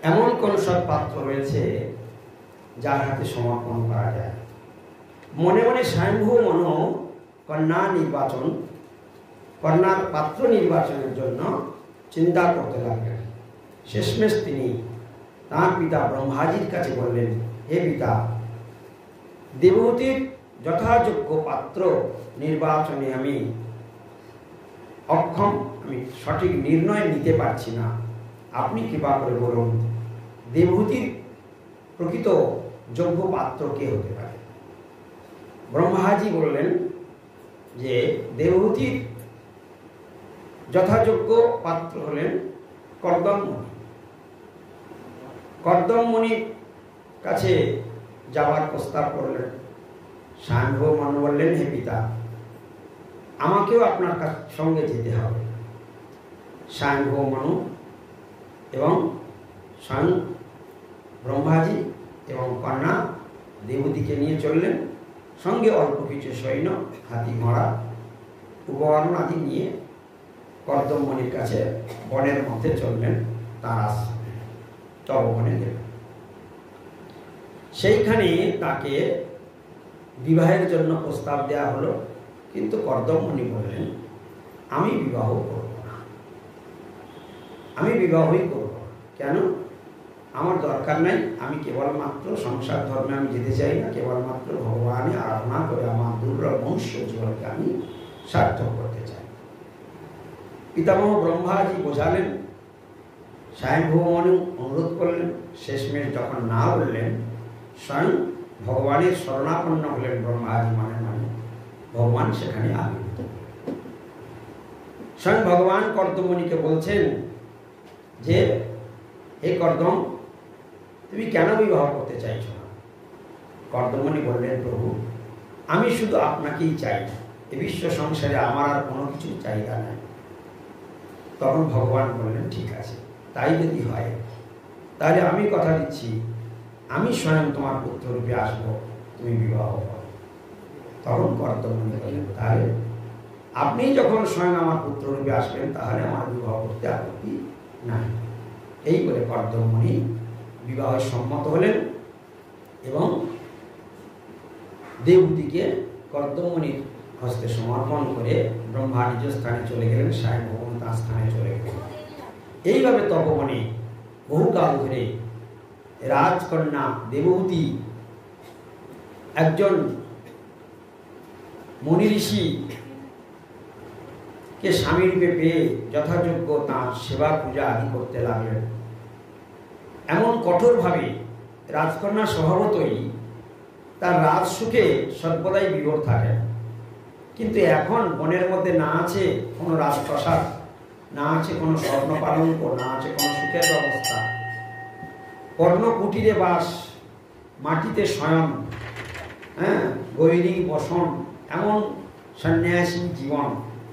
এমন কোন সৎপাত্র রয়েছে যার হাতে সমর্পণ করা যায়। মনে মনে স্বয়ংভূ মনো কন্যার পাত্র নির্বাচনের জন্য চিন্তা করতে লাগলেন। শেষমেশ তিনি তাঁর পিতা ব্রহ্মাজির কাছে বললেন, হে পিতা, দেবহূতির যথাযোগ্য পাত্র নির্বাচনে আমি অক্ষম, আমি সঠিক নির্ণয় নিতে পারছি না। আপনি কৃপা করে বলুন, দেবহূতির প্রকৃত যোগ্য পাত্র কে হতে পারে? ব্রহ্মাজি বললেন যে দেবহূতির যথাযোগ্য পাত্র হলেন কর্দমমণি। কর্দমমণির কাছে যাওয়ার প্রস্তাব করলেন। স্বয়ংভূ মনু বললেন, হে পিতা, আমাকেও আপনার সঙ্গে যেতে হবে। স্বয়ংভূ মনু এবং স্বয়ং ব্রহ্মাজি এবং কন্যা দেবহূতিকে নিয়ে চললেন। সঙ্গে অল্প কিছু সৈন্য, হাতি ঘোড়া, উপকরণ আদি নিয়ে কর্দমমণির কাছে বনের মধ্যে চললেন। তার আশ্রমে তপবনে গেলেন। সেইখানে তাকে বিবাহের জন্য প্রস্তাব দেওয়া হলো, কিন্তু কর্দমমণি বললেন, আমি বিবাহ করব না, আমি বিবাহই করব না। কেন? আমার দরকার নাই। আমি কেবলমাত্র সংসার ধর্মে আমি যেতে চাই না, কেবলমাত্র ভগবানের আরাধনা করে আমার দুর্লভ মনুষ্য জীবনকে আমি সার্থক করতে চাই। পিতামহ ব্রহ্মাজি বোঝালেন, স্বয়ংভূ মনু অনুরোধ করলেন। শেষমেশ যখন না বললেন, স্বয়ং ভগবানের শরণাপন্ন হলেন ব্রহ্মাজি, মানে ভগবান সেখানে আবির্ভূত। স্বয়ং ভগবান কর্দমমণিকে বলছেন যে, হে কর্দম, তুমি কেন বিবাহ করতে চাইছো না? কর্দমমণি বললেন, প্রভু, আমি শুধু আপনাকেই চাই, এ বিশ্ব সংসারে আমার আর কোনো কিছু চাহিদা নাই। তখন ভগবান বললেন, ঠিক আছে, তাই যদি হয় তাহলে আমি কথা দিচ্ছি, আমি স্বয়ং তোমার পুত্র রূপে আসবো, তুমি বিবাহ করো। তখন কর্দমমণি বললেন, তাহলে আপনি যখন স্বয়ং আমার পুত্র রূপে আসবেন তাহলে আমার বিবাহ করতে আপত্তি নাই। এই বলে কর্দমমণি বিবাহে সম্মত হলেন এবং দেবহূতিকে কর্দমমণির হস্তে সমর্পণ করে ব্রহ্মা নিজ স্থানে চলে গেলেন, স্বয়ংভূ মনু তাঁর স্থানে চলে গেলেন। এইভাবে তপবনে বহুকাল ধরে রাজকন্যা দেবহূতি একজন মুনি ঋষিকে স্বামী রূপে পেয়ে যথাযোগ্য তাঁর সেবা পূজা আদি করতে লাগলেন। এমন কঠোরভাবে রাজকন্যা স্বভাবতই তার রাজসুখে সর্বদাই বিভোর থাকেন। কিন্তু এখন বনের মধ্যে না আছে কোনো রাজপ্রাসাদ, না আছে কোনো স্বর্ণ পালঙ্ক, না আছে কোনো সুখের ব্যবস্থা। পর্ণকুটিরে বাস, মাটিতে শয়ন, গৈরিক বসন, এমন সন্ন্যাসী জীবন।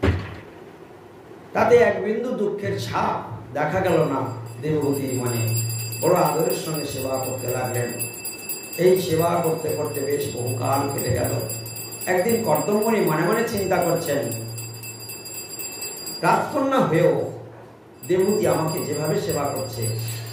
তাতে এক বিন্দু দুঃখের ছাপ দেখা গেল না দেবহূতির মনে। বড় আদরের সঙ্গে সেবা করতে লাগলেন। এই সেবা করতে করতে বেশ বহুকাল কেটে গেল। একদিন কর্দমমণি মনে মনে চিন্তা করছেন, রাজকন্যা হয়েও দেবহূতি আমাকে যেভাবে সেবা করছে,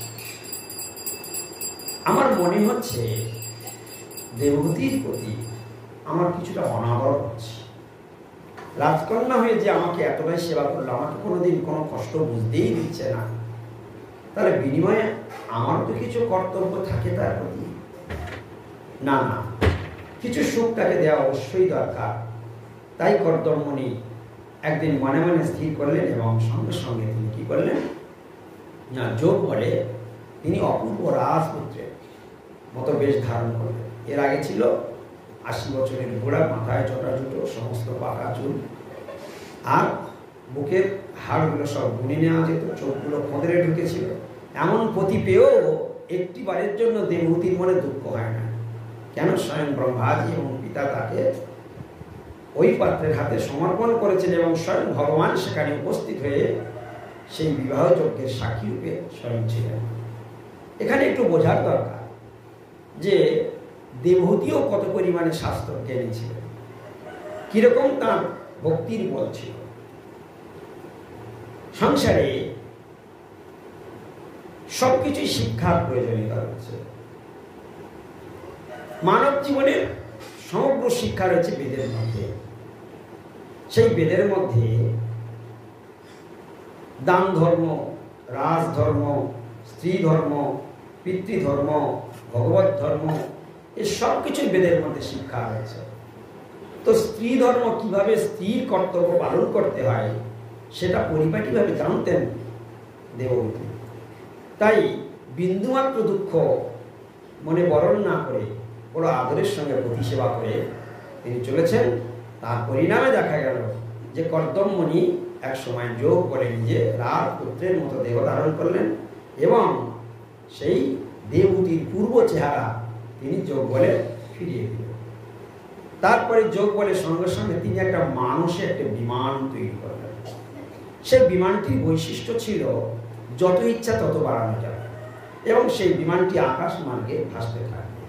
আমার মনে হচ্ছে দেবহূতির প্রতি আমার কিছুটা অনাদর হচ্ছে। রাজকন্যা হয়ে যে আমাকে এতটাই সেবা করলো, আমাকে কোনোদিন কোনো কষ্ট বুঝতেই দিচ্ছে না, তাহলে বিনিময়ে আমার তো কিছু কর্তব্য থাকে তার প্রতি। না, কিছু সুখ তাকে দেওয়া অবশ্যই দরকার। তাই কর্দমমণি একদিন মনে মনে স্থির করলেন এবং সঙ্গে সঙ্গে তিনি কি করলেন না, যোগ বলে তিনি অপূর্ব রাজপুত্রের মতো বেশ ধারণ করলেন। এর আগে ছিল 80 বছরের বুড়া, মাথায় জটাজুটো, সমস্ত পাকা চুল, আর বুকের হাড়গুলো সব গুনে নেওয়া যেত, চোখগুলো খোঁদরে ঢুকেছিল। এমন পতি পেয়েও একটি বারের জন্য দেবহূতির মনে দুঃখ হয় না। কেন? স্বয়ং ব্রহ্মাজি এবং পিতা তাকে ওই পাত্রের হাতে সমর্পণ করেছেন এবং স্বয়ং ভগবান সেখানে উপস্থিত হয়ে সেই বিবাহ যজ্ঞের সাক্ষী রূপে স্বয়ং ছিলেন। এখানে একটু বোঝার দরকার যে দেবহূতিও কত পরিমাণে শাস্ত্র জ্ঞানী ছিলেন, কিরকম তার ভক্তির বল ছিল। সংসারে সবকিছুই শিক্ষার প্রয়োজনীয়তা রয়েছে। মানব জীবনের সমগ্র শিক্ষা রয়েছে বেদের মধ্যে। সেই বেদের মধ্যে দান ধর্ম, রাজধর্ম, স্ত্রী ধর্ম, পিতৃধর্ম, ভগবত ধর্ম, এই সব কিছুই বেদের মধ্যে শিক্ষা রয়েছে। তো স্ত্রী ধর্ম কিভাবে স্ত্রীর কর্তব্য পালন করতে হয় সেটা পরিপাটিভাবে জানতেন দেবহূতি। তাই বিন্দুমাত্র দুঃখ মনে বরণ না করে বড় আদরের সঙ্গে পতি সেবা করে তিনি চলেছেন। তার পরিণামে দেখা গেল যে কর্দমমণি এক সময় যোগ বলে নিজে রার পুত্রের মতো দেহ ধারণ করলেন এবং সেই দেবহূতির পূর্ব চেহারা তিনি যোগ বলে ফিরিয়ে দিলেন। তারপরে যোগ বলে সঙ্গে সঙ্গে তিনি একটা মানুষে একটা বিমান তৈরি করলেন। সেই বিমানটির বৈশিষ্ট্য ছিল যত ইচ্ছা তত বাড়ানো যাবে এবং সেই বিমানটি আকাশ মার্গে ভাসতে থাকবে।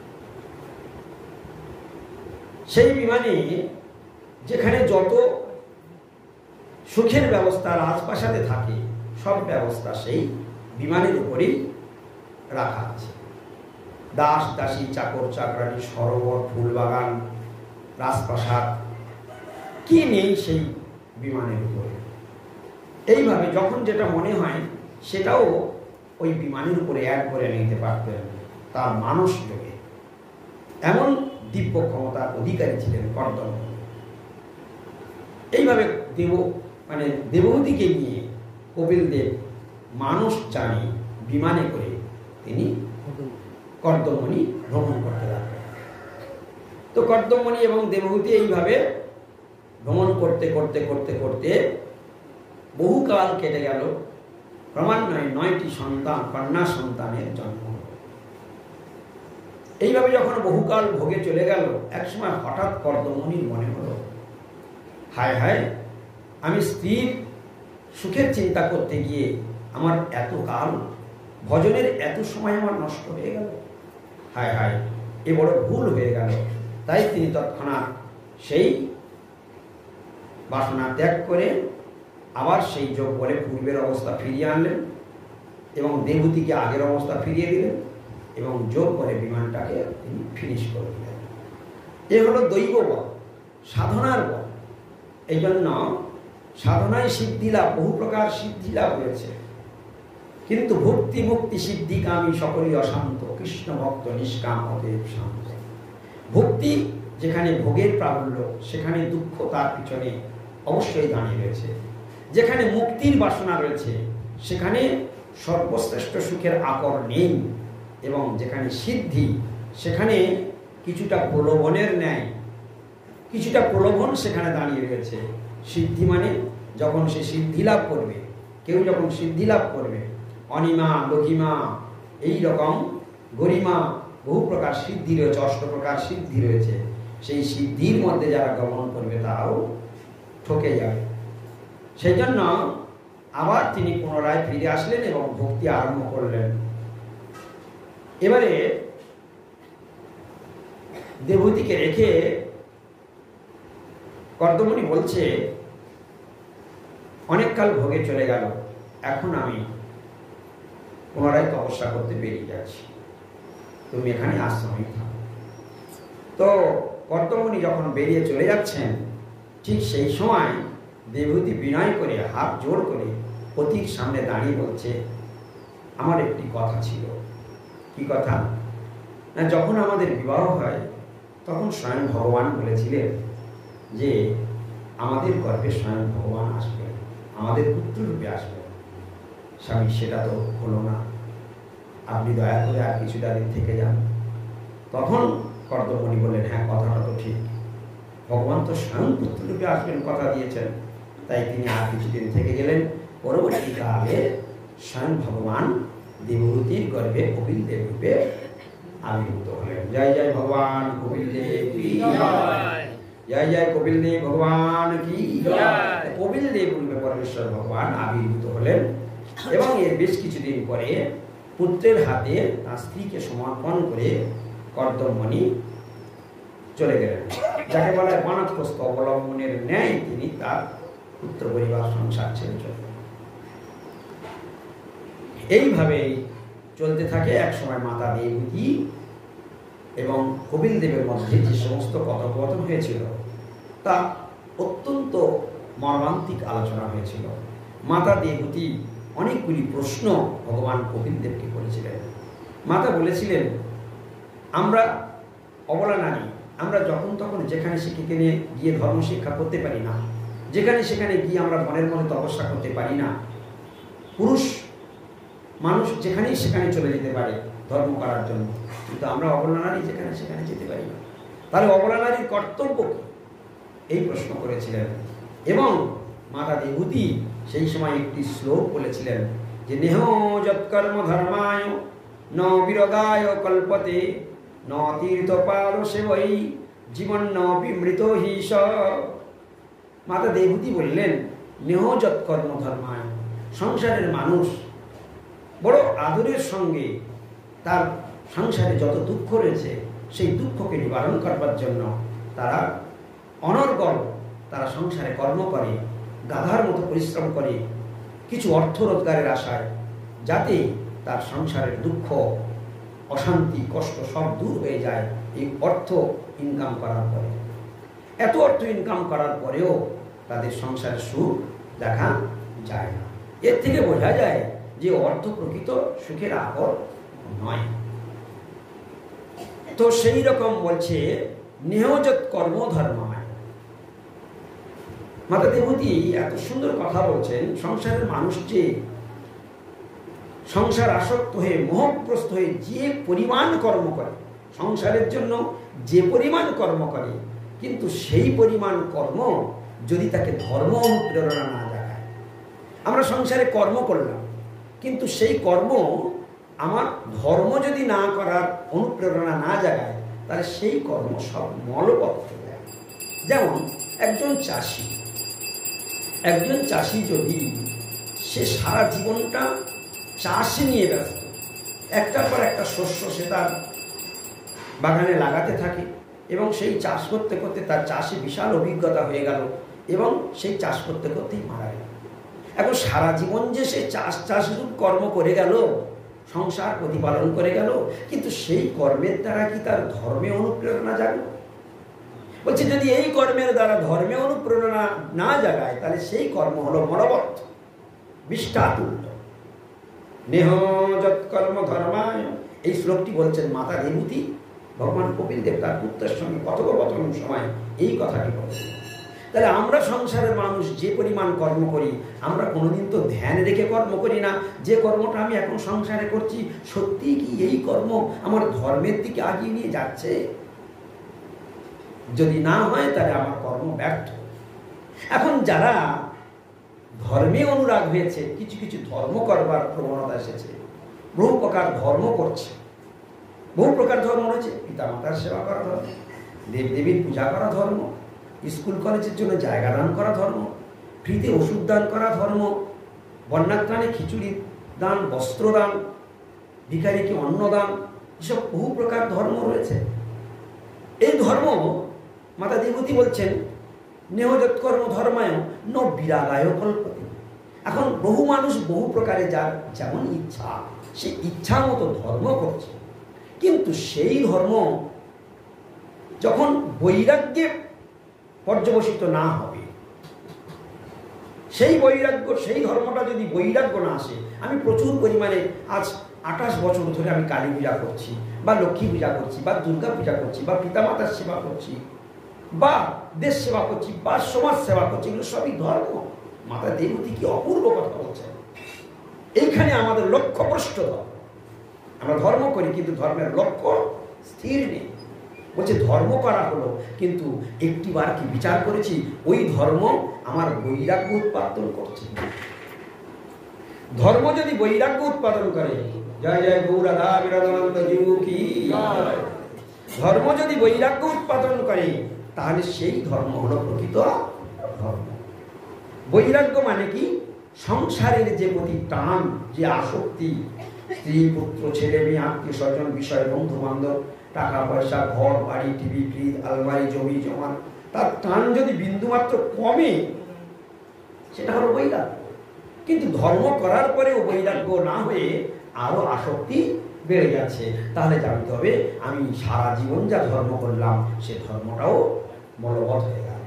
সেই বিমানে যেখানে যত সুখের ব্যবস্থা রাজপ্রাসাদে থাকে সব ব্যবস্থা সেই বিমানের উপরেই রাখা আছে। দাস দাসী, চাকর চাকরানি, সরোবর, ফুলবাগান, রাজপ্রাসাদ, কি নেই সেই বিমানের উপরে। এইভাবে যখন যেটা মনে হয় সেটাও ওই বিমানের উপরে অ্যাড করে নিতে পারতেন তার মানস যোগে। এমন দিব্য ক্ষমতার অধিকারী ছিলেন কর্দমমণি। এইভাবে দেবহূতিকে নিয়ে কপিলদেব মানুষ জানি বিমানে করে তিনি কর্দমমণি ভ্রমণ করতে লাগলেন। তো কর্দমমণি এবং দেবহূতি এইভাবে ভ্রমণ করতে করতে করতে করতে বহুকাল কেটে গেল। ক্রমান্বয়ে 9টি সন্তান, কন্যা সন্তানের জন্ম হল। এইভাবে যখন বহুকাল ভোগে চলে গেল, একসময় হঠাৎ কর্দমমণির মনে হলো, হায় হায়, আমি স্ত্রীর সুখের চিন্তা করতে গিয়ে আমার এত কাল ভজনের এত সময় আমার নষ্ট হয়ে গেল। হায় হায়, এ বড় ভুল হয়ে গেল। তাই তিনি তৎক্ষণাৎ সেই বাসনা ত্যাগ করে আবার সেই যোগ বলে পূর্বের অবস্থা ফিরিয়ে আনলেন এবং দেবহূতিকে আগের অবস্থা ফিরিয়ে দিলেন এবং যোগ করে বিমানটাকে তিনি ফিনিশ করে দিলেন। এ হলো দৈব বল, সাধনার বল। এই জন্য সাধনায় সিদ্ধি লাভ, বহু প্রকার সিদ্ধি লাভ হয়েছে, কিন্তু ভক্তি মুক্তি সিদ্ধিকামী সকলই অশান্ত, কৃষ্ণ ভক্ত নিষ্কাম অতএব শান্ত। ভক্তি যেখানে ভোগের প্রাবল্য সেখানে দুঃখ তার পিছনে অবশ্যই দাঁড়িয়ে রয়েছে। যেখানে মুক্তির বাসনা রয়েছে সেখানে সর্বশ্রেষ্ঠ সুখের আকর নেই এবং যেখানে সিদ্ধি সেখানে কিছুটা প্রলোভনের ন্যায় কিছুটা প্রলোভন সেখানে দাঁড়িয়ে রয়েছে। সিদ্ধি মানে যখন সে সিদ্ধি লাভ করবে, কেউ যখন সিদ্ধি লাভ করবে, অনিমা, লঘিমা, এই রকম গরিমা, বহু প্রকার সিদ্ধি রয়েছে, 8 প্রকার সিদ্ধি রয়েছে। সেই সিদ্ধির মধ্যে যারা গমন করবে তারাও ঠকে যাবে। সেই জন্য আবার তিনি পুনরায় ফিরে আসলেন এবং ভক্তি আরম্ভ করলেন। এবারে দেবহূতিকে রেখে কর্দমমণি বলছে, অনেককাল ভোগে চলে গেল, এখন আমি পুনরায় তপস্যা করতে বেরিয়ে যাচ্ছি, তুমি এখানে আশ্রমে থাকো। তো কর্দমমণি যখন বেরিয়ে চলে যাচ্ছেন, ঠিক সেই সময় দেবহূতি বিনয় করে হাত জোড় করে পতির সামনে দাঁড়িয়ে বলছে, আমার একটি কথা ছিল। কি কথা? না, যখন আমাদের বিবাহ হয় তখন স্বয়ং ভগবান বলেছিলেন যে আমাদের গর্ভে স্বয়ং ভগবান আসবেন, আমাদের পুত্ররূপে আসবেন। স্বামী, সেটা তো হলো না, আপনি দয়া করে আর কিছুটা দিন থেকে যান। তখন কর্দমমণি বললেন, হ্যাঁ, কথাটা তো ঠিক, ভগবান তো স্বয়ং পুত্ররূপে আসবেন কথা দিয়েছেন। তাই তিনি আর কিছুদিন থেকে গেলেন। পরবর্তীকালে স্বয়ং ভগবান দেবহূতির গর্ভে কপিলদেব রূপে আবির্ভূত হলেন। জয় জয় ভগবান কপিলদেব কি জয়, জয় জয় কপিলদেব ভগবান কি জয়। কপিলদেব রূপে পরমেশ্বর ভগবান আবির্ভূত হলেন এবং এর বেশ কিছুদিন পরে পুত্রের হাতে তার স্ত্রীকে সমর্পণ করে কর্দমমণি চলে গেলেন। যাকে বলা হয় বানপ্রস্থ অবলম্বনের ন্যায় তিনি তার পুত্র পরিবার সংসার ছেড়ে চলে। এইভাবেই চলতে থাকে। এক সময় মাতা দেবহূতি এবং কপিল দেবের মধ্যে যে সমস্ত কথোপকথন হয়েছিল তা অত্যন্ত মর্মান্তিক আলোচনা হয়েছিল। মাতা দেবহূতি অনেকগুলি প্রশ্ন ভগবান কপিল দেবকে করেছিলেন। মাতা বলেছিলেন, আমরা অবলা নারী, আমরা যখন তখন যেখানে সেখানে গিয়ে ধর্ম শিক্ষা করতে পারি না, যেখানে সেখানে গিয়ে আমরা মনের মনে তপস্যা করতে পারি না। পুরুষ মানুষ যেখানেই সেখানে চলে যেতে পারে ধর্ম করার জন্য, কিন্তু আমরা অবলা নারী যেখানে সেখানে যেতে পারি না। তাহলে অবলা নারীর কর্তব্য কি? এই প্রশ্ন করেছিলেন। এবং মাতা দেবহূতি সেই সময় একটি শ্লোক বলেছিলেন যে নেহ যৎকর্ম ধর্মায় ন বিরগায় কল্পতে ন তীর্থপাল সেবই জীবন ন বিমৃত হিস। মাতা দেবহূতি বললেন, নেহ যৎকর্ম ধর্মায়, সংসারের মানুষ বড় আদরের সঙ্গে তার সংসারে যত দুঃখ রয়েছে সেই দুঃখকে নিবারণ করবার জন্য তারা অনর্গল তারা সংসারে কর্ম করে, গাধার মতো পরিশ্রম করে কিছু অর্থ রোজগারের আশায়, যাতে তার সংসারের দুঃখ অশান্তি কষ্ট সব দূর হয়ে যায়। এই অর্থ ইনকাম করার পরে, এত অর্থ ইনকাম করার পরেও তাদের সংসারের সুখ দেখা যায় না। এর থেকে বোঝা যায় যে অর্থ প্রকৃত সুখের আকর নয়। তো সেই রকম বলছে নেহযৎ কর্ম ধর্মায়। মাতা দেবহূতি এত সুন্দর কথা বলছেন, সংসারের মানুষ যে সংসার আসক্ত হয়ে মোহগ্রস্ত হয়ে যে পরিমাণ কর্ম করে, সংসারের জন্য যে পরিমাণ কর্ম করে, কিন্তু সেই পরিমাণ কর্ম যদি তাকে ধর্ম অনুপ্রেরণা না জাগায়, আমরা সংসারে কর্ম করলাম কিন্তু সেই কর্ম আমার ধর্ম যদি না করার অনুপ্রেরণা না জাগায়, তাহলে সেই কর্ম সব মলবৎ হয়ে যায়। যেমন একজন চাষি যদি সে সারা জীবনটা চাষে নিয়ে ব্যস্ত, একটার পর একটা শস্য সে তার বাগানে লাগাতে থাকে এবং সেই চাষ করতে করতে তার চাষে বিশাল অভিজ্ঞতা হয়ে গেল এবং সেই চাষ করতে করতেই মারা গেল। এখন সারা জীবন যে সে চাষ কর্ম করে গেল, সংসার প্রতিপালন করে গেল, কিন্তু সেই কর্মের দ্বারা কি তার ধর্মে অনুপ্রেরণা জাগলো? বলছে যদি এই কর্মের দ্বারা ধর্মে অনুপ্রেরণা না জাগায়, তাহলে সেই কর্ম হলো মলবৎ, বিষ্ঠাতুল্য। নেহ যৎকর্ম ধর্মায়, এই শ্লোকটি বলছেন মাতা দেবহূতি ভগবান কপিল দেব তার পুত্রের সঙ্গে কথোপকথনের সময় এই কথাটি বলছেন। তাহলে আমরা সংসারের মানুষ যে পরিমাণ কর্ম করি, আমরা কোনোদিন তো ধ্যান রেখে কর্ম করি না যে কর্মটা আমি এখন সংসারে করছি সত্যি কি এই কর্ম আমার ধর্মের দিকে আগিয়ে নিয়ে যাচ্ছে? যদি না হয় তাহলে আমার কর্ম ব্যর্থ। এখন যারা ধর্মে অনুরাগ হয়েছে, কিছু কিছু ধর্ম করবার প্রবণতা এসেছে, বহু প্রকার ধর্ম করছে, বহু প্রকার ধর্ম রয়েছে। পিতামাতার সেবা করা ধর্ম, দেবদেবীর পূজা করা ধর্ম, স্কুল কলেজের জন্য জায়গা দান করা ধর্ম, ফ্রিতে ওষুধ দান করা ধর্ম, বন্যাত্রাণে খিচুড়ি দান, বস্ত্র দান, ভিখারিকে অন্ন দান, এসব বহু প্রকার ধর্ম রয়েছে। এই ধর্ম মাতা দেবহূতি বলছেন নেহ যৎকর্ম ধর্মায় ন বিরাগায় কল্পতে। এখন বহু মানুষ বহু প্রকারে যার যেমন ইচ্ছা সে ইচ্ছা মতো ধর্ম করছে, কিন্তু সেই ধর্ম যখন বৈরাগ্যে পর্যবসিত না হবে, সেই ধর্মটা যদি বৈরাগ্য না আসে, আমি প্রচুর পরিমাণে আজ 28 বছর ধরে আমি কালী পূজা করছি বা লক্ষ্মী পূজা করছি বা দুর্গা পূজা করছি বা পিতামাতার সেবা করছি বা দেশ সেবা করছি বা সমাজ সেবা করছি, এগুলো সবই ধর্ম। মাতা দেবহূতি কি অপূর্ব কথা বলছেন। এইখানে আমাদের লক্ষ্য ভ্রষ্ট। আমরা ধর্ম করি কিন্তু ধর্মের লক্ষ্য স্থির নেই। বলছে ধর্ম করা হলো কিন্তু একটিবার কি বিচার করেছি ওই ধর্ম আমার বৈরাগ্য উৎপাদন করছে? ধর্ম যদি বৈরাগ্য উৎপাদন করে, জয় জয় গৌরাধা বিরাধানন্দ জিউ কি, ধর্ম যদি বৈরাগ্য উৎপাদন করে তাহলে সেই ধর্ম হলো প্রকৃত ধর্ম। বৈরাগ্য মানে কি? সংসারের যে প্রতি টান, যে আসক্তি, স্ত্রী পুত্র ছেলে মেয়ে আত্মীয় স্বজন বিষয় বন্ধু বান্ধব টাকা পয়সা ঘর বাড়ি টিভি ফ্রিজ আলমারি জমি জমা, তার টান যদি বিন্দুমাত্র কমে সেটা হলো বৈরাগ্য। কিন্তু ধর্ম করার পরেও বৈরাগ্য না হয়ে আরো আসক্তি বেড়ে যাচ্ছে, তাহলে জানতে হবে আমি সারা জীবন যা ধর্ম করলাম সে ধর্মটাও বলবৎ হয়ে গেল।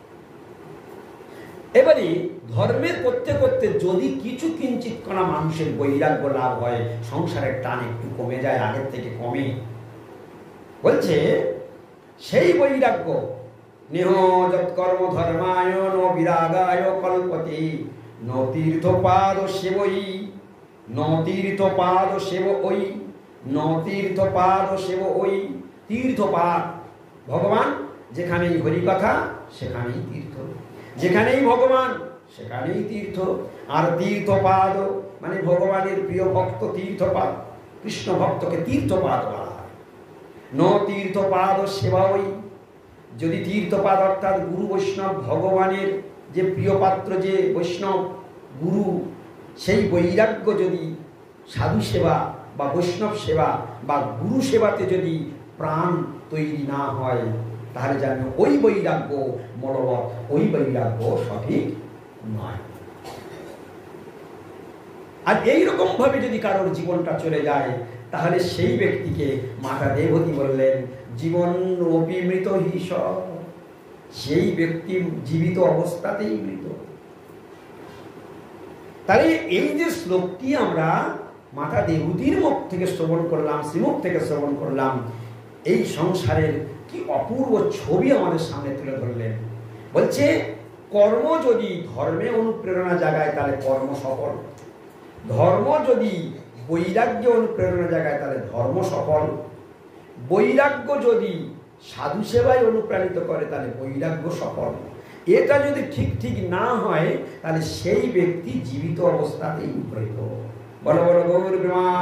এবারে ধর্মের করতে করতে যদি কিছু কিঞ্চিত কণা মানুষের বৈরাগ্য লাভ হয়, সংসারের টান একটু কমে যায়, আগের থেকে কমে, বলছে সেই বৈরাগ্য নেহ যৎকর্ম ধর্মায় ন বিরাগায় কল্পতে ন তীর্থপাদ সেবই ন তীর্থপাদ সেব ওই ন তীর্থপাদ সেব ওই। তীর্থপাদ ভগবান, যেখানেই হরিকথা সেখানেই তীর্থ, যেখানেই ভগবান সেখানেই তীর্থ। আর তীর্থপাদ মানে ভগবানের প্রিয় ভক্ত তীর্থপাদ, কৃষ্ণ ভক্তকে তীর্থপাদ বলা হয়। ন তীর্থপাদ সেবা ওই, যদি তীর্থপাদ অর্থাৎ গুরু বৈষ্ণব ভগবানের যে প্রিয় পাত্র যে বৈষ্ণব গুরু, সেই বৈরাগ্য যদি সাধু সেবা বা বৈষ্ণব সেবা বা গুরু সেবাতে যদি প্রাণ তৈরি না হয়, তাহলে জানো ওই বৈরাগ্য মনোবল, ওই বৈরাগ্য সঠিক নয়। আর এইরকম ভাবে যদি কারোর জীবনটা চলে যায়, তাহলে সেই ব্যক্তিকে মাতা দেবতী বললেন জীবন অপিমৃত হিস, সেই ব্যক্তি জীবিত অবস্থাতেই মৃত। তাহলে এই যে শ্লোকটি আমরা মাতা দেবতীর মুখ থেকে শ্রবণ করলাম, শ্রীমুখ থেকে শ্রবণ করলাম, এই সংসারের কি অপূর্ব ছবি আমাদের সামনে তুলে ধরলেন। বলছে কর্ম যদি ধর্মে অনুপ্রেরণা জাগায় তাহলে কর্ম সফল, ধর্ম যদি বৈরাগ্য অনুপ্রেরণা জাগায় তাহলে ধর্ম সফল, বৈরাগ্য যদি সাধু সেবায় অনুপ্রাণিত করে তাহলে বৈরাগ্য সফল। এটা যদি ঠিক ঠিক না হয় তাহলে সেই ব্যক্তি জীবিত অবস্থাতেই মৃত। বলো বলো গৌর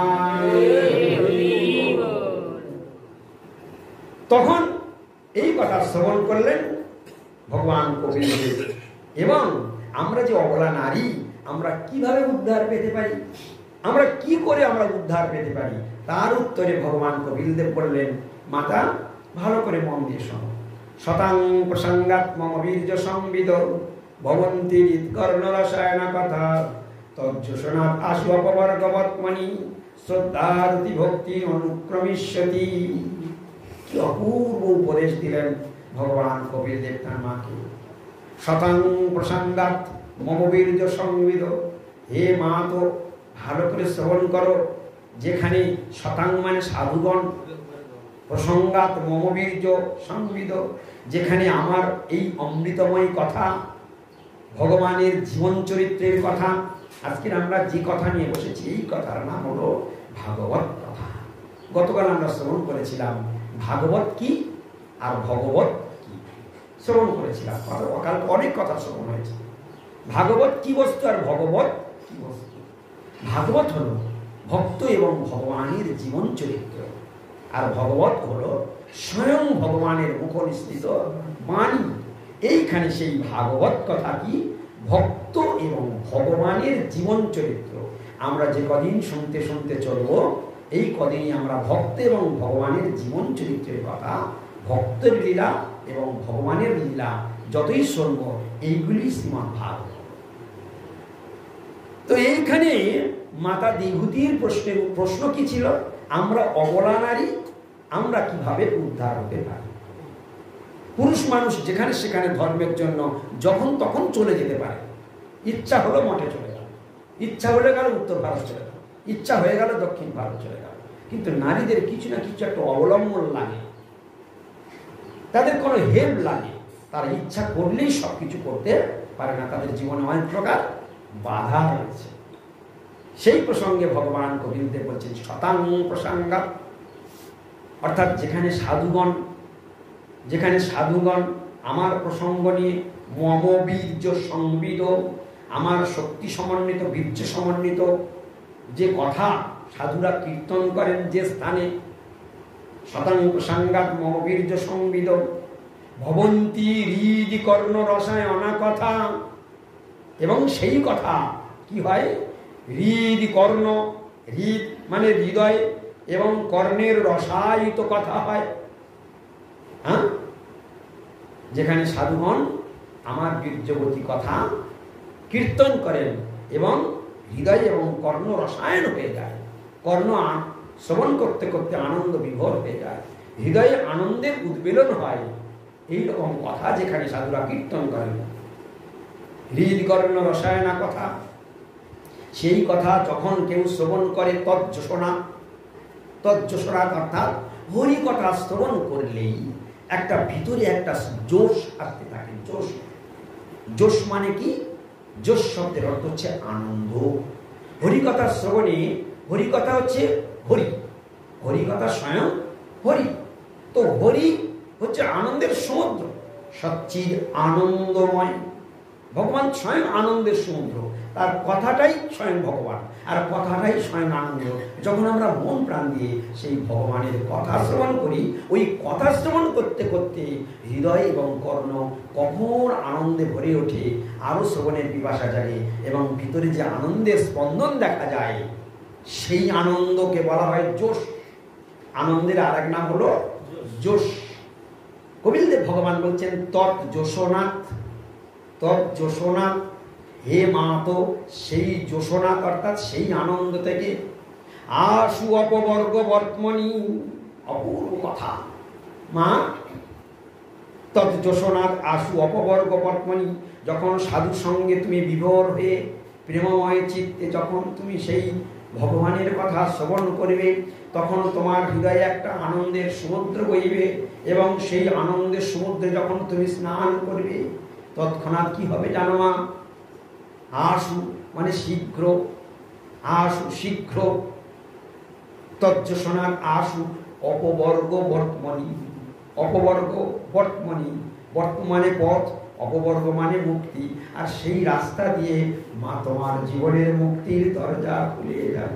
তখন এই কথা শ্রবণ করলেন ভগবান কপিল দেব। এবং আমরা যে অবলা নারী, আমরা কিভাবে উদ্ধার পেতে পারি, আমরা কি করে আমরা উদ্ধার পেতে পারি, তার উত্তরে ভগবান কপিল দেব বললেন মাতা ভালো করে মন দিয়ে শোনো। শতাং প্রসঙ্গাৎ মম বীর্য সংবিদ ভবন্তি হৃৎকর্ণ রসায়ন কথা তজ্জোষণাৎ আশু অপবর্গবৎমনি শ্রদ্ধারতি ভক্তি অনুক্রমিষ্যতি। কি অপূর্ব উপদেশ দিলেন ভগবান কপিল দেব তার মাকে। শতাং প্রসঙ্গাৎ মম বীর্য সংবিদ, হে মা তো ভালো করে শ্রবণ করো, যেখানে শতাং মানে সাধুগণ, প্রসঙ্গাৎ মম বীর্য সংবিদ, যেখানে আমার এই অমৃতময় কথা, ভগবানের জীবন চরিত্রের কথা, আজকে আমরা যে কথা নিয়ে বসেছি এই কথার নাম হলো ভাগবত কথা। গতকাল আমরা শ্রবণ করেছিলাম ভাগবত কি আর ভগবত কি, শ্রবণ করেছিলাম। অকাল অনেক কথা শ্রবণ হয়েছে। ভাগবত কি বস্তু আর ভগবত কি বস্তু? ভাগবত হলো ভক্ত এবং ভগবানের জীবন চরিত্র, আর ভগবত হলো স্বয়ং ভগবানের মুখনিসৃত বাণী। এইখানে সেই ভাগবত কথা কি ভক্ত এবং ভগবানের জীবন চরিত্র। আমরা যে কদিন শুনতে শুনতে চলব, এই কদিনই আমরা ভক্ত এবং ভগবানের জীবন চরিত্রের কথা, ভক্তের লীলা এবং ভগবানের লীলা যতই শুনব, এইগুলি শ্রীমদ্ ভাগবত। তো এইখানে মাতা দেবতীর প্রশ্ন কি ছিল? আমরা অবলা নারী, আমরা কিভাবে উদ্ধার হতে পারি? পুরুষ মানুষ যেখানে সেখানে ধর্মের জন্য যখন তখন চলে যেতে পারে। ইচ্ছা হলো মঠে চলে গেল, ইচ্ছা হয়ে গেল উত্তর ভারত চলে গেল, ইচ্ছা হয়ে গেল দক্ষিণ ভারত চলে গেল। কিন্তু নারীদের কিছু না কিছু একটা অবলম্বন লাগে, তাদের কোনো হেল্প লাগে। তারা ইচ্ছা করলেই সবকিছু করতে পারে না, তাদের জীবনে অনেক প্রকার বাধা রয়েছে। সেই প্রসঙ্গে ভগবান কপিল দেব বলছেন শতাং প্রসঙ্গাৎ, অর্থাৎ যেখানে সাধুগণ আমার প্রসঙ্গ নিয়ে মম বীর্য সংবিদ, আমার শক্তি সমন্বিত বীর্য সমন্বিত যে কথা সাধুরা কীর্তন করেন যে স্থানে, শতাং প্রসঙ্গাৎ মম বীর্য সংবিদ ভবন্তি হৃদি কর্ণ রসায়না কথা। এবং সেই কথা কি হয়? হৃদি কর্ণ, হৃদ মানে হৃদয়, এবং কর্ণের রসায়িত কথা হয়। হ্যাঁ, যেখানে সাধুগণ আমার বীর্যবতী কথা কীর্তন করেন এবং হৃদয় এবং কর্ণ রসায়ন হয়ে যায়। কর্ণ শ্রবণ করতে করতে আনন্দ বিভোর হয়ে যায়, হৃদয়ে আনন্দের উদ্বেলন হয়। এইরকম কথা যেখানে সাধুরা কীর্তন করেন, হৃদকর্ণ রসায়না কথা, সেই কথা যখন কেউ শ্রবণ করে তজ্জোষণা, তজ্জোষণা অর্থাৎ হরি কথা শ্রবণ করলেই একটা ভিতরে একটা জোশ আসতে থাকে। জোশ, জোশ মানে কি? জোশ শব্দের অর্থ হচ্ছে আনন্দ। হরিকথা শ্রবণে, হরিকথা হচ্ছে হরি, হরিকথা স্বয়ং হরি। তো হরি হচ্ছে আনন্দের সমুদ্র, সচ্চিদ আনন্দময়। ভগবান স্বয়ং আনন্দের সমুদ্র, তার কথাটাই স্বয়ং ভগবান, আর কথাটাই স্বয়ং আনন্দ। যখন আমরা মন প্রাণ দিয়ে সেই ভগবানের কথা শ্রবণ করি, ওই কথা শ্রবণ করতে করতে হৃদয় এবং কর্ণ কখন আনন্দে ভরে ওঠে, আরো শ্রবণের পিপাসা জাগে, এবং ভিতরে যে আনন্দের স্পন্দন দেখা যায়, সেই আনন্দকে বলা হয় জোশ। আনন্দের আর এক নাম হলো জোশ। কপিলদেব ভগবান বলছেন তৎ যশোনাথ, তৎ যশোনাথ, হে মা, তো সেই যশোনাথ অর্থাৎ সেই আনন্দ থেকে আশু অপবর্গ বর্তমনি, অপূর্ব কথা মা, তৎ যশোনাথ আশু অপবর্গ বর্তমনি। যখন সাধু সঙ্গে তুমি বিভোর হয়ে প্রেমময় চিত্তে যখন তুমি সেই ভগবানের কথা শ্রবণ করবে, তখন তোমার হৃদয়ে একটা আনন্দের সমুদ্র বইবে, এবং সেই আনন্দের সমুদ্রে যখন তুমি স্নান করবে, তৎক্ষণাৎ কি হবে জানো মা? আশু মানে শীঘ্র, আশু শীঘ্র, তজ্জোষণাৎ আশু অপবর্গ বর্তমানি, অপবর্গ বর্তমানি, বর্তমানে পথ, অপবর্গ মানে মুক্তি, আর সেই রাস্তা দিয়ে মা তোমার জীবনের মুক্তির দরজা খুলে যাবে।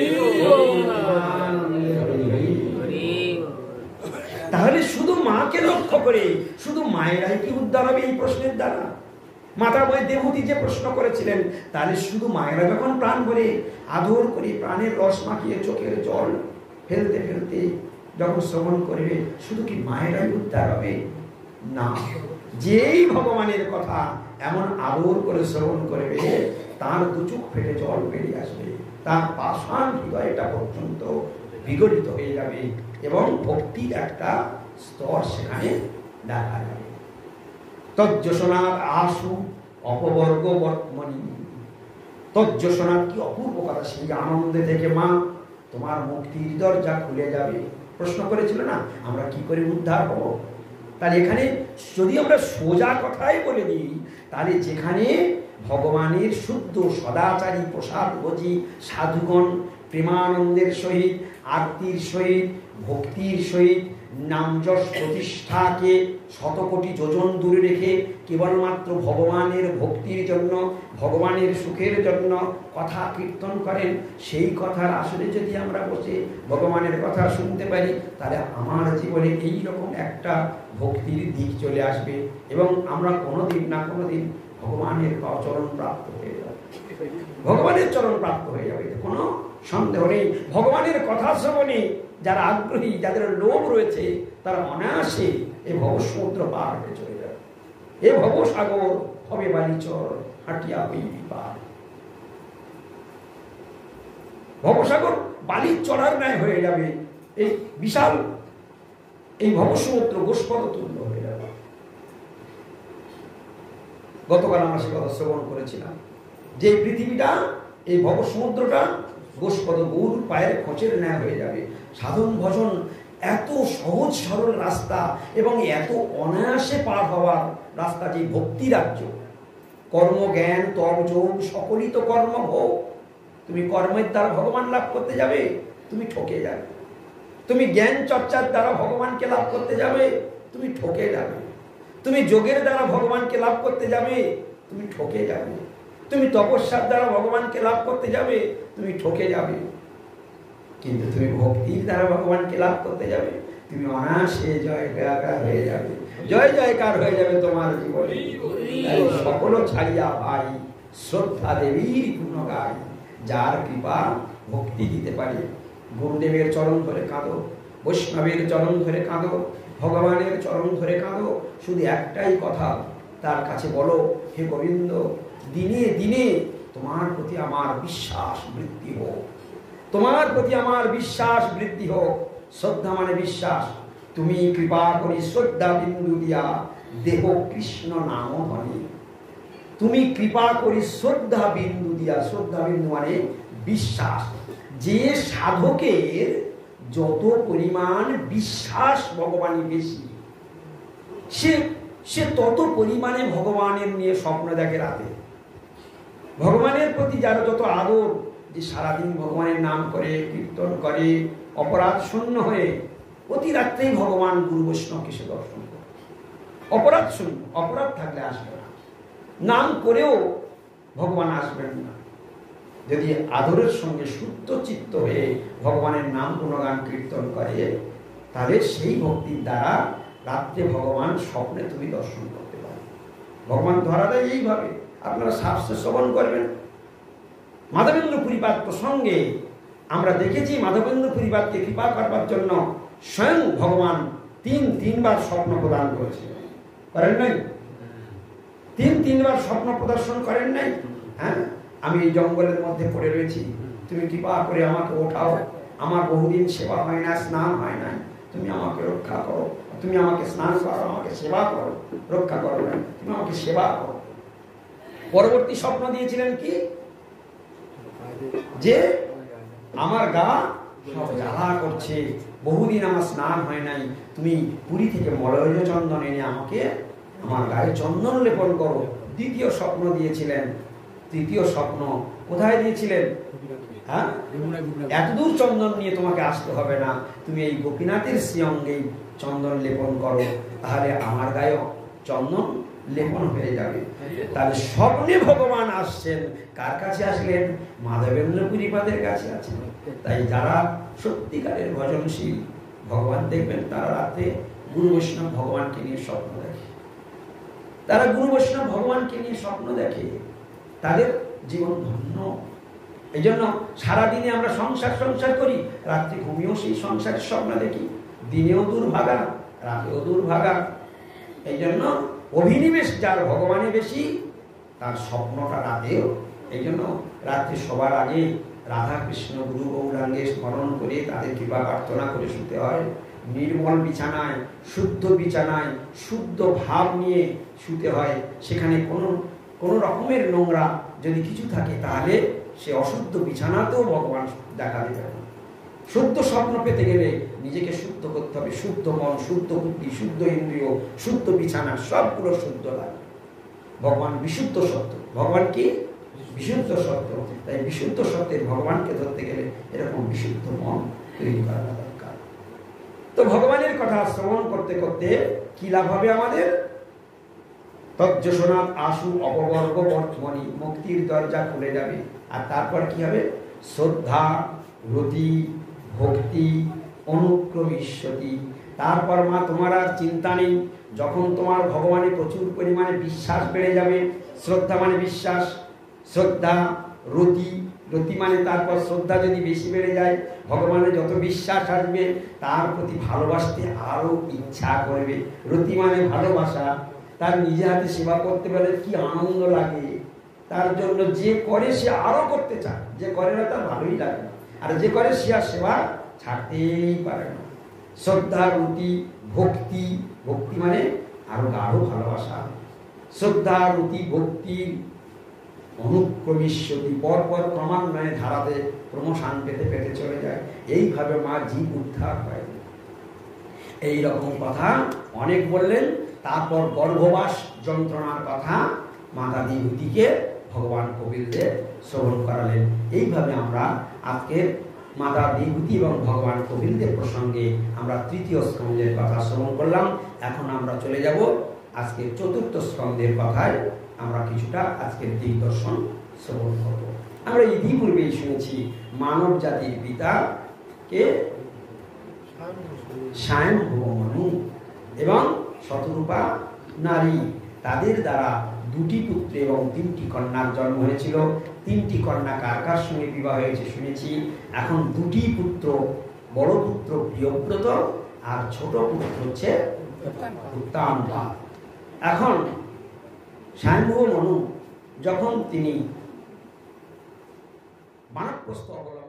তাহলে শুধু মাকে লক্ষ্য করে শুধু মায়েরাই কি উদ্ধার হবে? এই প্রশ্নের দ্বারা মাতাময় দেবতী যে প্রশ্ন করেছিলেন, তাহলে শুধু মায়েরা যখন প্রাণ ভরে আদর করে প্রাণের রস মাখিয়ে চোখের জল ফেলতে ফেলতে যখন শ্রবণ করবে, শুধু কি মায়েরাই উদ্ধার হবে? না, যেই ভগবানের কথা এমন আদর করে শ্রবণ করবে, তার দুচোখ ফেটে জল বেরিয়ে আসবে, তার পাষাণ হৃদয়টা পর্যন্ত বিগলিত হয়ে যাবে, এবং ভক্তির একটা স্তর সেখানে দেখা যাবে। তজ্জোষণাৎ আশু অপবর্গ বর্তমানি, তজ্জোষণাৎ কি অপূর্ব কথা! সেই আনন্দে থেকে মা তোমার মুক্তির দরজা খুলে যাবে। প্রশ্ন করেছিল না আমরা কি করে উদ্ধার হব? তাহলে এখানে যদি আমরা সোজা কথাই বলে দিই, তাহলে যেখানে ভগবানের শুদ্ধ সদাচারী প্রসাদভোজী সাধুগণ প্রেমানন্দের সহিত, আরতির সহিত, ভক্তির সহিত নাম যশ প্রতিষ্ঠাকে শতকোটি যোজন দূরে রেখে কেবলমাত্র ভগবানের ভক্তির জন্য, ভগবানের সুখের জন্য কথা কীর্তন করেন, সেই কথার আসলে যদি আমরা বসে ভগবানের কথা শুনতে পারি, তাহলে আমার জীবনে এইরকম একটা ভক্তির দিক চলে আসবে, এবং আমরা কোনোদিন না কোনোদিন ভগবানের চরণ প্রাপ্ত হয়ে যাব, ভগবানের চরণ প্রাপ্ত হয়ে যাবে, কোনো সন্দেহ নেই। ভগবানের কথা শ্রবণে যারা আগ্রহী, যাদের লোভ রয়েছে, তারা অনায়াসে এই ভবসমুদ্র পার হয়ে চলে যাবে। এ ভবসাগর হবে বালিচর, হাটিয়া হইবি পার। ভবসাগর বালির চড়ার ন্যায় হয়ে যাবে, এই বিশাল এই ভবসমুদ্র গোষ্পদ তুল্য হয়ে যাবে। গতকাল আমরা সে কথা শ্রবণ করেছিলাম যে পৃথিবীটা, এই ভবসমুদ্রটা গোষ্পদ গৌর পায়ের খোঁচের ন্যায় হয়ে যাবে। সাধন ভজন এত সহজ সরল রাস্তা, এবং এত অনায়াসে পার হওয়ার রাস্তা, যে ভক্তি রাজ্য। কর্ম জ্ঞান তপ যোগ সকলই তো কর্ম ভোগ। তুমি কর্মের দ্বারা ভগবান লাভ করতে যাবে, তুমি ঠকে যাবে। তুমি জ্ঞান চর্চার দ্বারা ভগবানকে লাভ করতে যাবে, তুমি ঠকে যাবে। তুমি যোগের দ্বারা ভগবানকে লাভ করতে যাবে, তুমি ঠকে যাবে। তুমি তপস্যার দ্বারা ভগবানকে লাভ করতে যাবে, তুমি ঠকে যাবে। কিন্তু তুমি ভক্তির দ্বারা ভগবানকে লাভ করতে যাবে, তুমি অনায়াসে জয়কার হয়ে যাবে, জয় জয়কার হয়ে যাবে তোমার জীবনে। সকল ছাড়িয়া ভাই শ্রদ্ধা দেবীর গুণ গাই, যার কৃপা ভক্তি দিতে পারে। গুরুদেবের চরণ ধরে কাঁদো, বৈষ্ণবের চরণ ধরে কাঁদো, ভগবানের চরণ ধরে কাঁদো। শুধু একটাই কথা তার কাছে বলো, হে গোবিন্দ, দিনে দিনে তোমার প্রতি আমার বিশ্বাস বৃদ্ধি হোক, তোমার প্রতি আমার বিশ্বাস বৃদ্ধি হোক। শ্রদ্ধা মানে বিশ্বাস। তুমি কৃপা করি শ্রদ্ধা বিন্দু দিয়া দেহ কৃষ্ণ নাম ধনে। তুমি কৃপা করি শ্রদ্ধা বিন্দু দিয়া, শ্রদ্ধা বিন্দু মানে বিশ্বাস। যে সাধকের যত পরিমাণ বিশ্বাস ভগবানই বেশি, সে তত পরিমাণে ভগবানের নিয়ে স্বপ্ন দেখে রাতে। ভগবানের প্রতি যারা যত আদর, যে সারাদিন ভগবানের নাম করে, কীর্তন করে, অপরাধ শূন্য হয়ে অতি রাত্রেই ভগবান গুরু বৈষ্ণবকে সে দর্শন করে। অপরাধ শূন্য, অপরাধ থাকলে আসবে না, নাম করেও ভগবান আসবেন না। যদি আদরের সঙ্গে শুদ্ধ চিত্ত হয়ে ভগবানের নাম গুণগান কীর্তন করে, তাহলে সেই ভক্তির দ্বারা রাত্রে ভগবান স্বপ্নে তুমি দর্শন করতে পারো। ভগবান ধরা দেয় এইভাবে। আপনারা শাস্ত্র শ্রবণ করবেন। মাধবেন্দ্র পুরীপাদ প্রসঙ্গে আমরা দেখেছি, মাধবেন্দ্র পুরীপাদকে কৃপা করবার জন্য স্বয়ং ভগবান তিনবার স্বপ্ন প্রদান করেছিলেন, করেন নাই? তিনবার স্বপ্ন প্রদর্শন করেন নাই? হ্যাঁ, আমি এই জঙ্গলের মধ্যে পড়ে রয়েছি, তুমি কৃপা করে আমাকে ওঠাও, আমার বহুদিন সেবা হয় না, স্নান হয় না, তুমি আমাকে রক্ষা করো, তুমি আমাকে স্নান করো, আমাকে সেবা করো, রক্ষা করো না, তুমি আমাকে সেবা করো। পরবর্তী স্বপ্ন দিয়েছিলেন কি, যে আমার গা সব জ্বালা করছে, বহুদিন আমার স্নান হয় নাই, তুমি পুরী থেকে মলয় চন্দন এনে আমাকে আমার গায়ে চন্দন লেপন করো। দ্বিতীয় স্বপ্ন দিয়েছিলেন। তৃতীয় স্বপ্ন কোথায় দিয়েছিলেন? হ্যাঁ, এতদূর চন্দন নিয়ে তোমাকে আসতে হবে না, তুমি এই গোপীনাথের শ্রীঅঙ্গেই চন্দন লেপন করো, তাহলে আমার গায়ে চন্দন লেপন হয়ে যাবে। তাহলে স্বপ্নে ভগবান আসছেন, কার কাছে আসলেন? মাধবেন্দ্র পুরীপাদের কাছে আছেন। তাই যারা সত্যিকারের ভজনশীল ভগবান দেখবেন, তারা রাতে গুরু বৈষ্ণব ভগবানকে নিয়ে স্বপ্ন দেখে। তারা গুরু বৈষ্ণব ভগবানকে নিয়ে স্বপ্ন দেখে, তাদের জীবন ধন্য। এই জন্য সারাদিনে আমরা সংসার করি, রাত্রে ঘুমিয়েও সেই সংসারের স্বপ্ন দেখি, দিনেও দুর্ভাগা, রাতেও দুর্ভাগা। এই জন্য অভিনিবেশ যার ভগবানে বেশি, তার স্বপ্নটা রাতেও। এই জন্য রাত্রে সবার আগে রাধা কৃষ্ণ গুরু গৌরাঙ্গে স্মরণ করে তাদের কৃপা প্রার্থনা করে শুতে হয়। নির্মল বিছানায়, শুদ্ধ বিছানায়, শুদ্ধ ভাব নিয়ে শুতে হয়। সেখানে কোনো রকমের নোংরা যদি কিছু থাকে, তাহলে সে অশুদ্ধ বিছানাতেও ভগবান দেখা দেবে না। শুদ্ধ স্বপ্ন পেতে গেলে নিজেকে শুদ্ধ করতে হবে। শুদ্ধ মন, শুদ্ধ বুদ্ধি, শুদ্ধ ইন্দ্রিয়, শুদ্ধ বিছানা, সবগুলো শুদ্ধ লাগে। ভগবান বিশুদ্ধ সত্য। ভগবান কি? বিশুদ্ধ সত্য। তাই বিশুদ্ধ সত্যের ভগবানকে ধরতে গেলে এরকম বিশুদ্ধ মন তৈরি করা দরকার। তো ভগবানের কথা শ্রবণ করতে করতে কি লাভ হবে আমাদের? তজ্জসনাথ আশু অপবর্গ বর্ধমণি, মুক্তির দরজা খুলে যাবে। আর তারপর কি হবে? শ্রদ্ধা, রতি, ভক্তি, অনুক্রমিষ্যতি। তারপর মা তোমার আর চিন্তা নেই। যখন তোমার ভগবানে প্রচুর পরিমাণে বিশ্বাস বেড়ে যাবে, শ্রদ্ধা মানে বিশ্বাস, শ্রদ্ধা, রতি, রতি মানে তারপর শ্রদ্ধা যদি বেশি বেড়ে যায়, ভগবানের যত বিশ্বাস আসবে তার প্রতি ভালোবাসতে আরো ইচ্ছা করবে। রতি মানে ভালোবাসা। তার নিজে হাতে সেবা করতে পারলে কি আনন্দ লাগে, তার জন্য যে করে সে আরো করতে চায়, যে করে না তার ভালোই লাগে না, আর যে করে সে আর সেবা ছাড়তেই পারে না। শ্রদ্ধা, রতি, ভক্তি, ভক্তি মানে আরো গাঢ় ভালোবাসা। শ্রদ্ধা, রতি, ভক্তির অনুক্রমিষ্যতি, পরপর ক্রমান্বয়ে ধারাতে প্রমোশন পেতে পেতে চলে যায়। এইভাবে মা জীব উদ্ধার হয়। এইরকম কথা অনেক বললেন। তারপর গর্ভবাস যন্ত্রণার কথা মাতা বিভূতিকে ভগবান কপিলদেব শ্রবণ করালেন। এইভাবে আমরা আজকের মাতা বিভূতি এবং ভগবান কপিলদেব প্রসঙ্গে আমরা তৃতীয় স্কন্ধের কথা শ্রবণ করলাম। এখন আমরা চলে যাব আজকের চতুর্থ স্কন্ধের কথায়। আমরা কিছুটা আজকের দিগদর্শন শ্রবণ করব। আমরা ইতিপূর্বেই শুনেছি মানব জাতির পিতা কে? স্বয়ম্ভু মনু এবং শতরূপা নারী। তাদের দ্বারা দুটি পুত্র এবং 3টি কন্যার জন্ম হয়েছিল। 3টি কন্যা কার কার সঙ্গে বিবাহ হয়েছে শুনেছি। এখন 2টি পুত্র, বড় পুত্র প্রিয়ব্রত আর ছোট পুত্র হচ্ছে বানপ্রস্থ অবলম্বন